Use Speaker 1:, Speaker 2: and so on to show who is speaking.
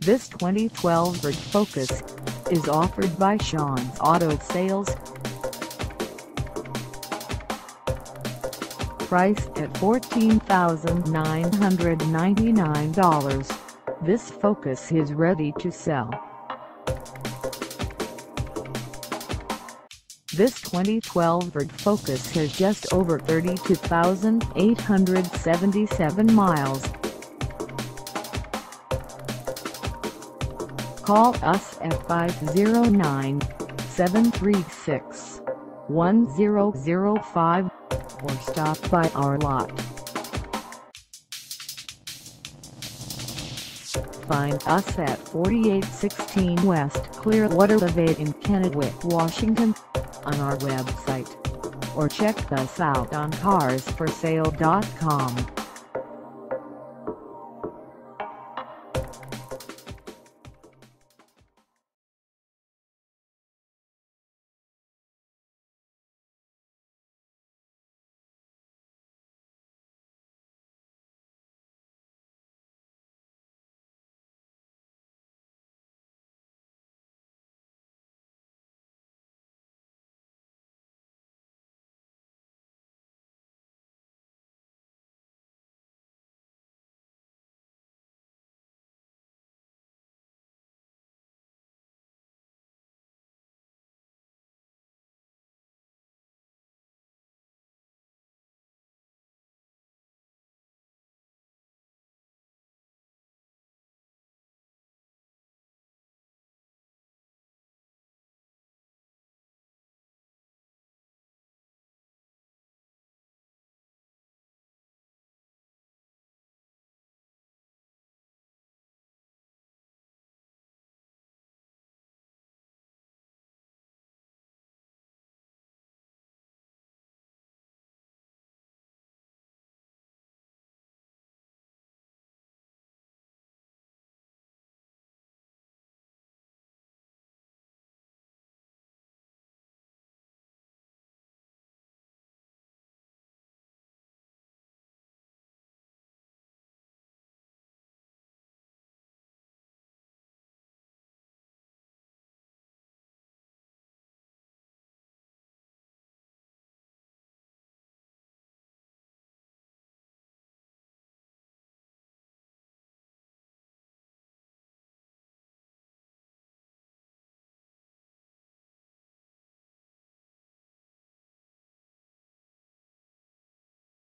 Speaker 1: This 2012 Ford Focus is offered by Sean's Auto Sales. Priced at $14,999, this Focus is ready to sell. This 2012 Ford Focus has just over 32,877 miles. Call us at 509-736-1005 or stop by our lot. Find us at 4816 West Clearwater Ave in Kennewick, Washington, on our website, or check us out on carsforsale.com.